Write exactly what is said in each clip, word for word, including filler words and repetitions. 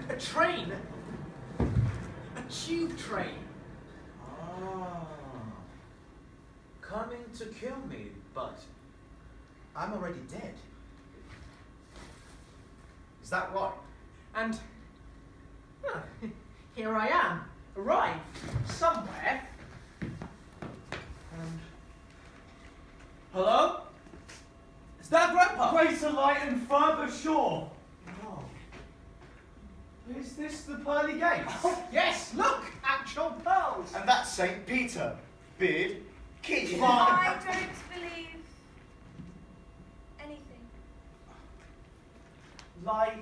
A train? A tube train? Ah. Coming to kill me, but I'm already dead. Is that right? And huh, here I am, arrived somewhere. And hello? Is that Grandpa? Greater light and further shore. Oh. Is this the pearly gates? Oh, yes, look, actual pearls. And that's Saint Peter, beard, key. I don't believe anything. Like...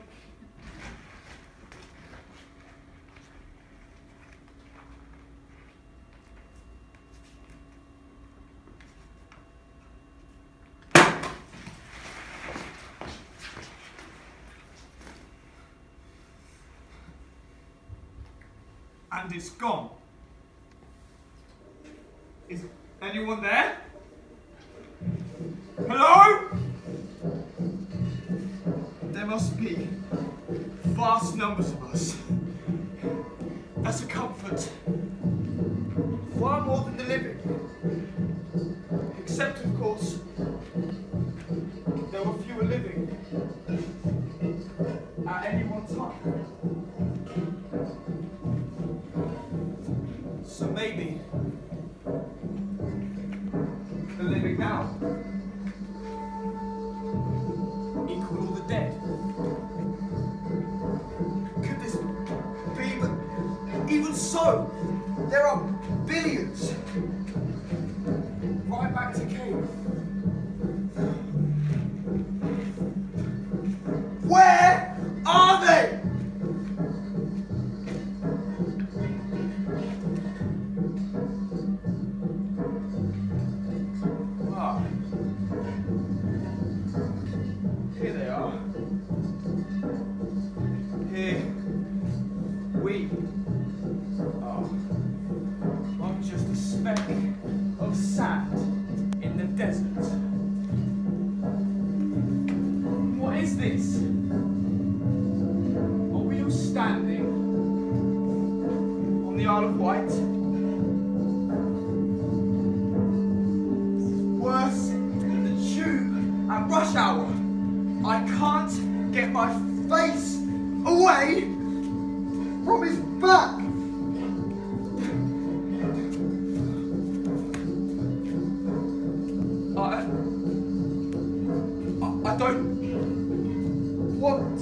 And it's gone. Is anyone there? Hello? There must be vast numbers of us. That's a comfort. Far more than the living. Except, of course, there were fewer living at any one time. So maybe the living now equal all the dead. Could this be? But even so, there are billions. Right back to cave. Where are they? Here they are. Here we are. I'm just a speck of sand in the desert. What is this? Are we all standing on the Isle of Wight? Worse than the tube at rush hour. I can't get my face away from his back. I, I, I don't want.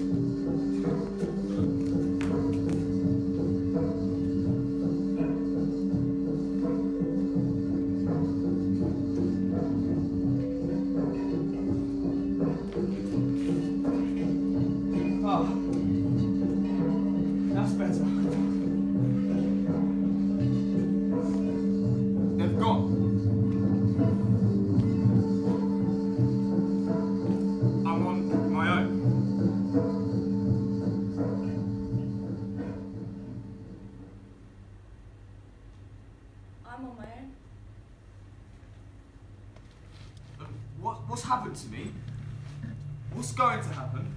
That's better. They've gone. I'm on my own. I'm on my own. What, what's happened to me? What's going to happen?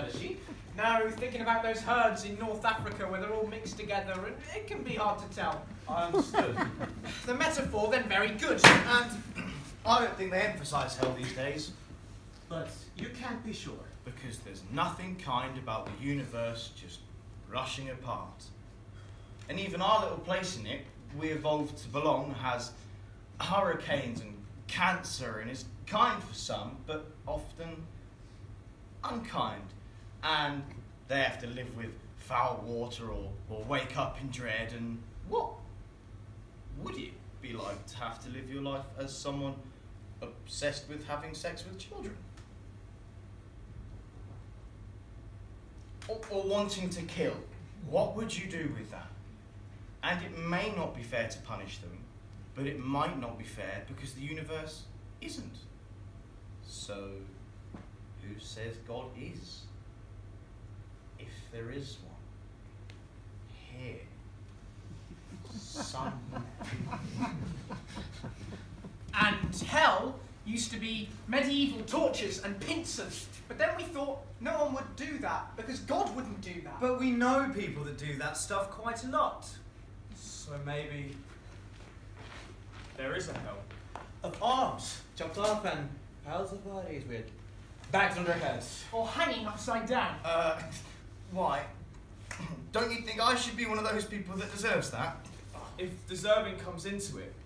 herd of sheep. No, thinking about those herds in North Africa where they're all mixed together, and it can be hard to tell. I understood. The metaphor then very good, and I don't think they emphasise hell these days. but you can't be sure. Because there's nothing kind about the universe just rushing apart. And even our little place in it, we evolved to belong, has hurricanes and cancer and is kind for some, but often unkind. And they have to live with foul water or, or wake up in dread. And what would it be like to have to live your life as someone obsessed with having sex with children? Or, or wanting to kill? What would you do with that? And it may not be fair to punish them, but it might not be fair because the universe isn't. So, who says God is? If there is one. Here. Somewhere. And hell used to be medieval tortures and pincers, but then we thought no one would do that because God wouldn't do that. But we know people that do that stuff quite a lot. So maybe there is a hell. Of arms chopped off and piles of bodies with bags on their heads. Or hanging upside down. Uh, why? Don't you think I should be one of those people that deserves that? If deserving comes into it,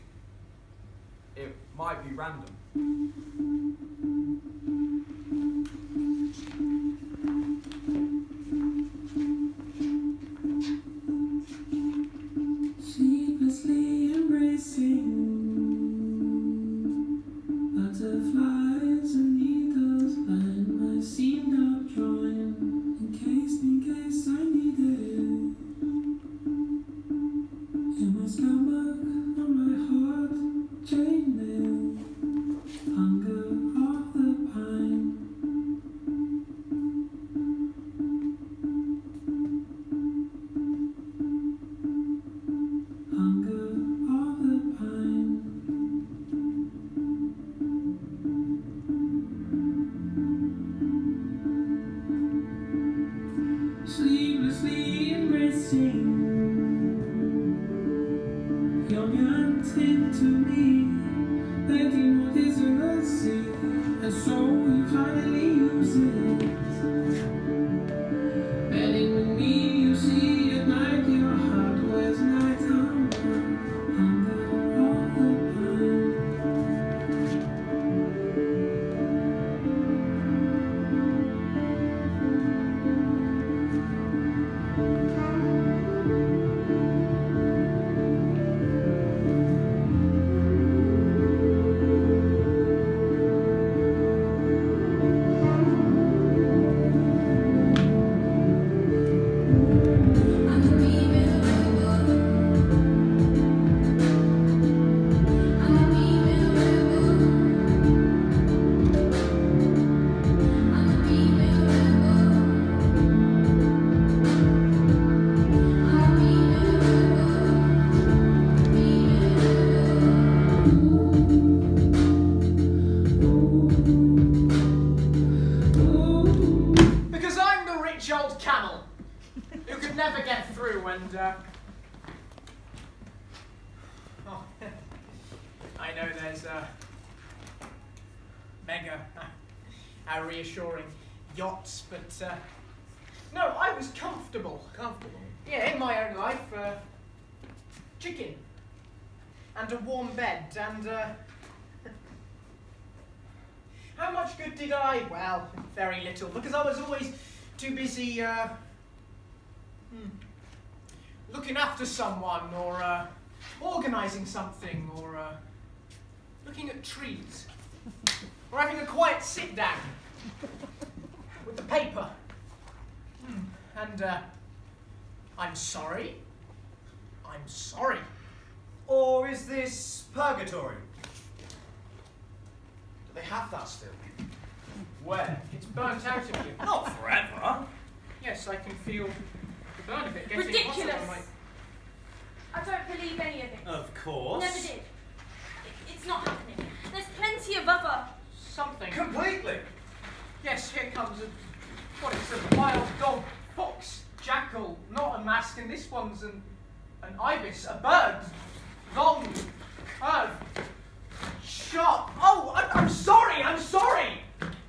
it might be random. Sleeplessly embracing butterflies and needles, and my seamed up drawing in case, in case I need it. In my stomach, on my heart, chainmail, hunger of the pine. Hunger of the pine. Sleeplessly embracing your hands into me, letting what is a sea, and so we finally use it. Bedding with me, you see at night your heart wears nighttime. Hunger of the pine. Because I'm the rich old camel who could never get through and, uh... Oh, I know there's, uh... mega, how reassuring yachts, but, uh... no, I was comfortable. Comfortable. Yeah, in my own life, uh... chicken. And a warm bed, and, uh... how much good did I? Well, very little, because I was always too busy, uh, hmm, looking after someone, or uh, organising something, or uh, looking at trees, or having a quiet sit down with the paper. Hmm. And uh, I'm sorry. I'm sorry. Or is this purgatory? Do they have that still? Where? It's burnt out of you. Not forever. Yes, I can feel the burn of it getting Ridiculous. hotter on my... I don't believe any of it. Of course. Never did. It, it's not happening. There's plenty of other... Something. Completely. Yes, here comes a What, it's a wild dog, fox, jackal, not a mask, and this one's an, an ibis, a bird. Long, curved, sharp. Oh, I'm, I'm sorry, I'm sorry!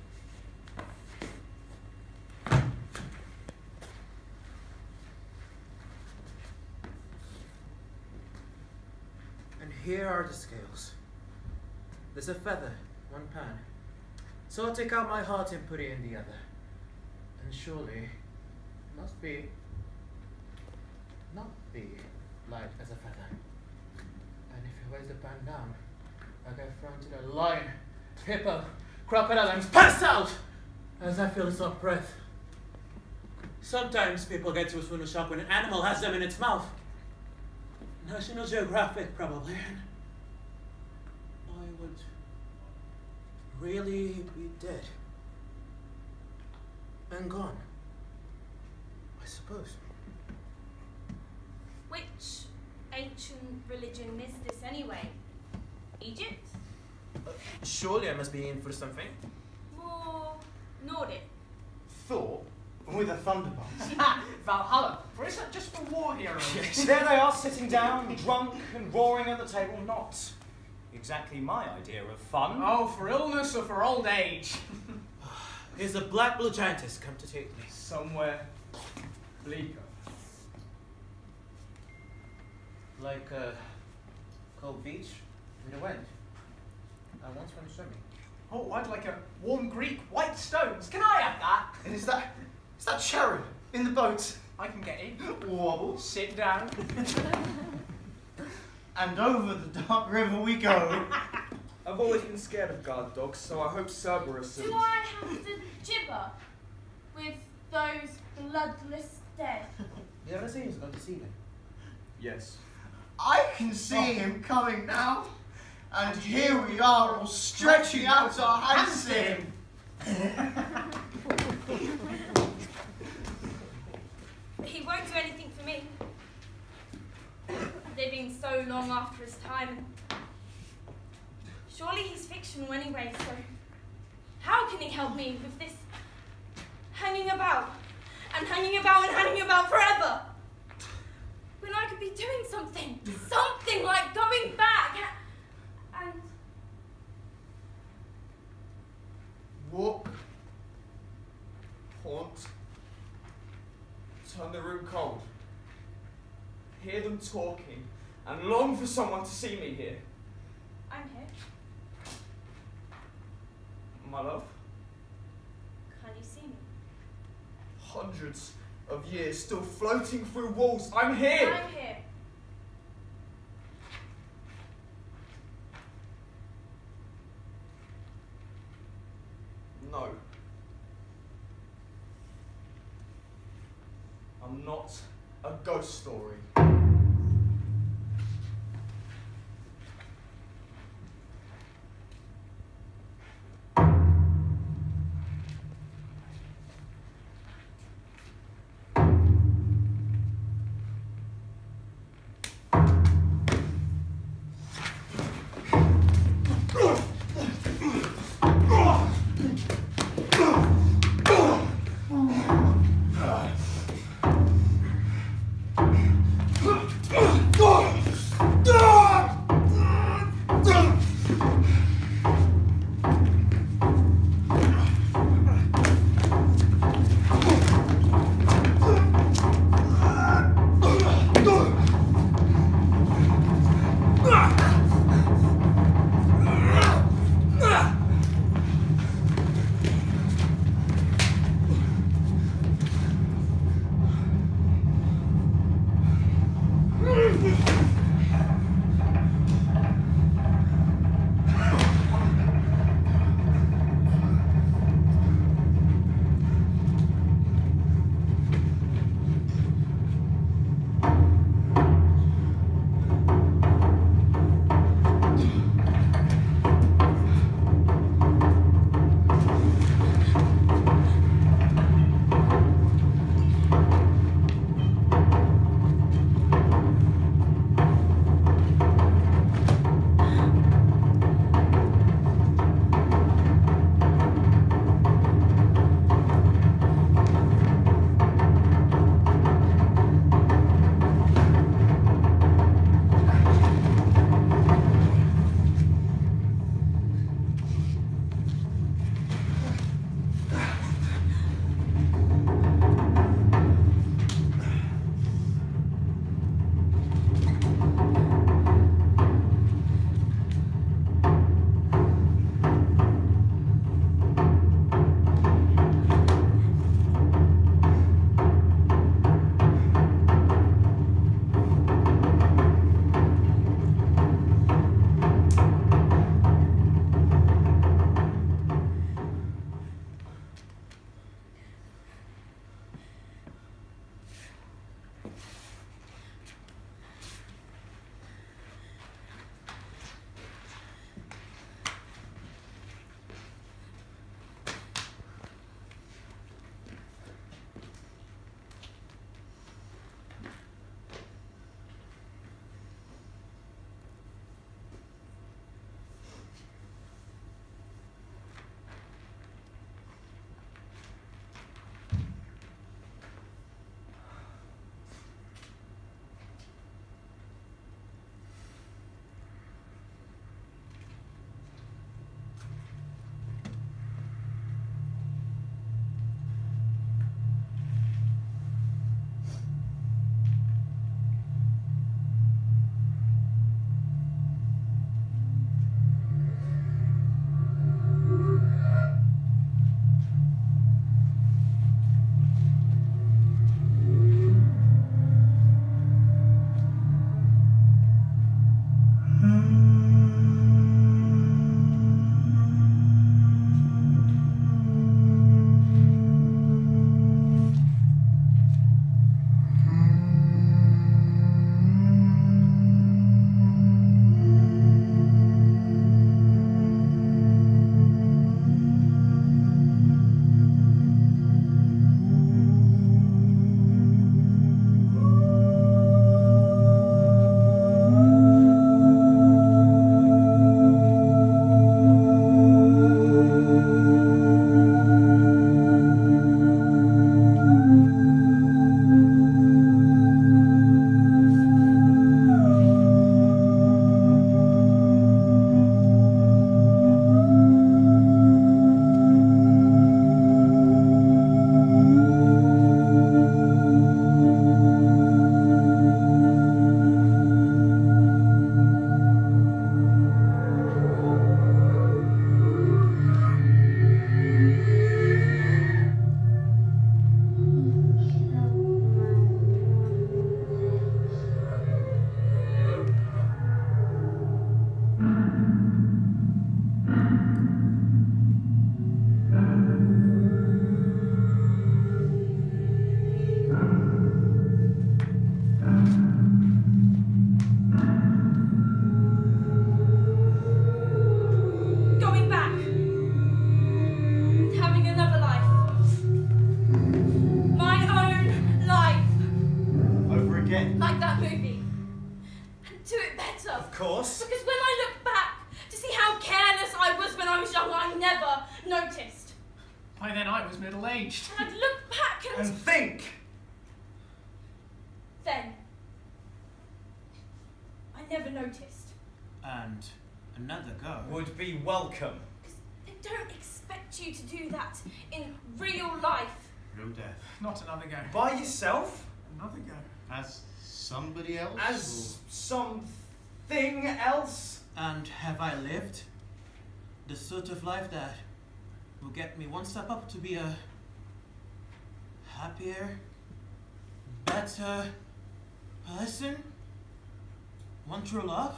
And here are the scales. There's a feather, one pan. So I'll take out my heart and put it in the other. And surely, it must be, not be light as a feather. And if it weighs the pan down, I get thrown to the lion, hippo, crocodile, and pass out as I feel its hot breath. Sometimes people get to a funeral shop when an animal has them in its mouth. National Geographic, probably. I would really be dead. And gone. I suppose. Which ancient religion is this anyway? Egypt? Uh, surely I must be in for something. More Nordic? Thor with a thunderbolt. Valhalla, or is that just for war heroes? Yes. There they are, sitting down, drunk and roaring at the table. Not exactly my idea of fun. Oh, for illness or for old age? Here's a black blue giantess come to take me. Somewhere bleaker. Like a cold beach in the wind. I once went swimming. Oh, I'd like a warm Greek, white stones. Can I have that? And is that is that cherub in the boat? I can get in. Wobble. Sit down. And over the dark river we go. I've always been scared of guard dogs, so I hope Cerberus Do and... I have to gibber with those bloodless dead? The other thing is going to see them. Yes. I can see him coming now. And here we are all stretching out our hands to him. He won't do anything for me. Living so long after his time. Surely he's fictional anyway, so how can he help me with this hanging about and hanging about and hanging about forever? When I could be doing something, something like coming back and... Walk. Haunt. Turn the room cold. Hear them talking and long for someone to see me here. I'm here. My love. Can you see me? Hundreds of years still floating through walls. I'm here! I'm here. No. I'm not a ghost story. course. Because when I look back to see how careless I was when I was young, I never noticed. By then I was middle-aged. And I'd look back and... And think. Then, I never noticed. And another go. Would be welcome. Because they don't expect you to do that in real life. Real death. Not another go. By yourself? Another go. As somebody else? As something else? And have I lived the sort of life that will get me one step up to be a happier, better person? One true love?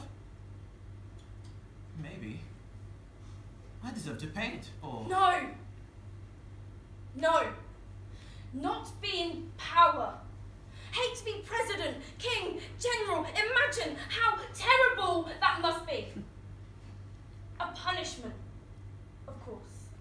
Maybe. I deserve to paint, or... No! No! Not be in power. Hate to be president, king, general. Imagine how terrible that must be. A punishment, of course.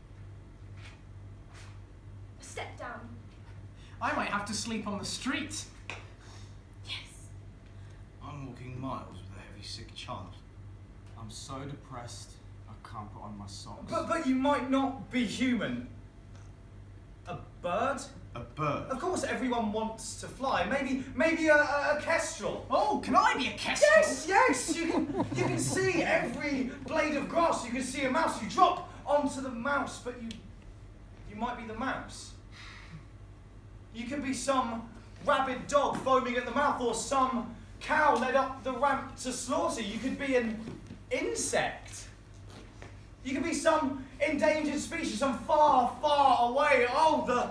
A step down. I might have to sleep on the street. Yes. I'm walking miles with a heavy sick child. I'm so depressed, I can't put on my socks. But, but you might not be human. A bird? A bird. Of course, everyone wants to fly. Maybe, maybe a, a, a kestrel. Oh, can I be a kestrel? Yes, yes. You can, you can see every blade of grass. You can see a mouse. You drop onto the mouse, but you, you might be the mouse. You could be some rabid dog foaming at the mouth, or some cow led up the ramp to slaughter. You could be an insect. You could be some endangered species, some far, far away. Oh, the...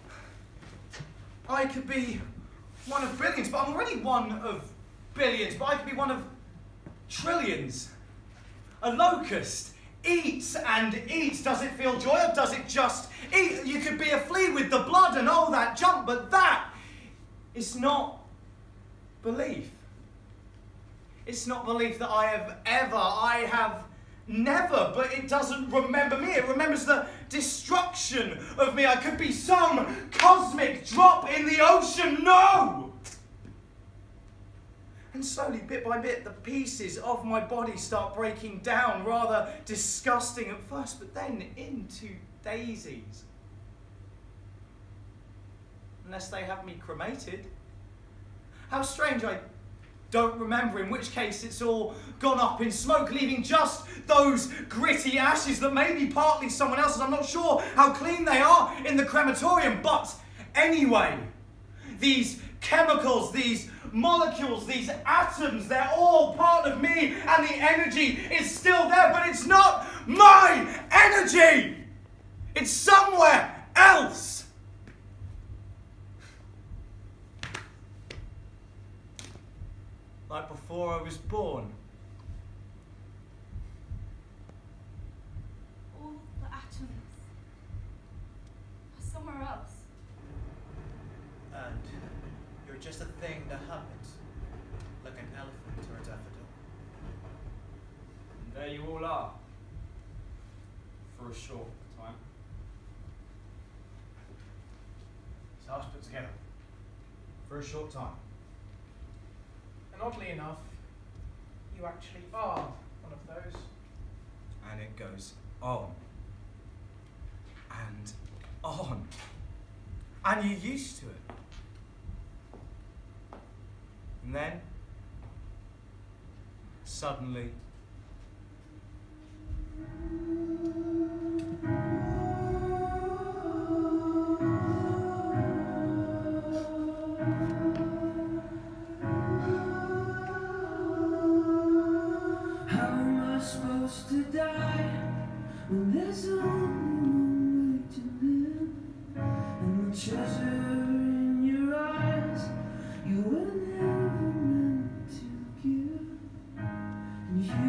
I could be one of billions, but I'm already one of billions, but I could be one of trillions. A locust eats and eats. Does it feel joy, or does it just eat? You could be a flea with the blood and all that junk, but that is not belief. It's not belief that I have ever, I have never, but it doesn't remember me. It remembers the destruction of me. I could be some cosmic drop in the ocean. No! And slowly, bit by bit, the pieces of my body start breaking down, rather disgusting at first, but then into daisies. Unless they have me cremated. How strange, I don't remember, in which case it's all gone up in smoke, leaving just those gritty ashes that may be partly someone else's. I'm not sure how clean they are in the crematorium, but anyway, these chemicals, these molecules, these atoms, they're all part of me, and the energy is still there, but it's not my energy! It's somewhere else! Like before I was born. All the atoms are somewhere else. And you're just a thing that happens, like an elephant or a daffodil. And there you all are. For a short time. So I was put together. For a short time. And oddly enough, you actually are one of those. And it goes on. And on. And you're used to it. And then, suddenly, supposed to die when there's only one way to live, and the treasure in your eyes you were never meant to give, and you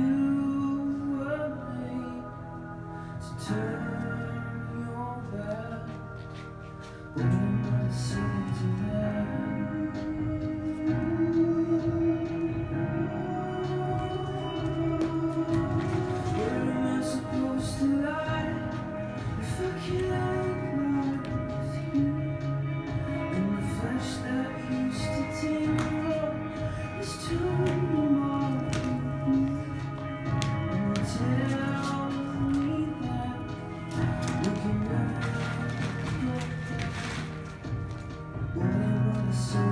the sun.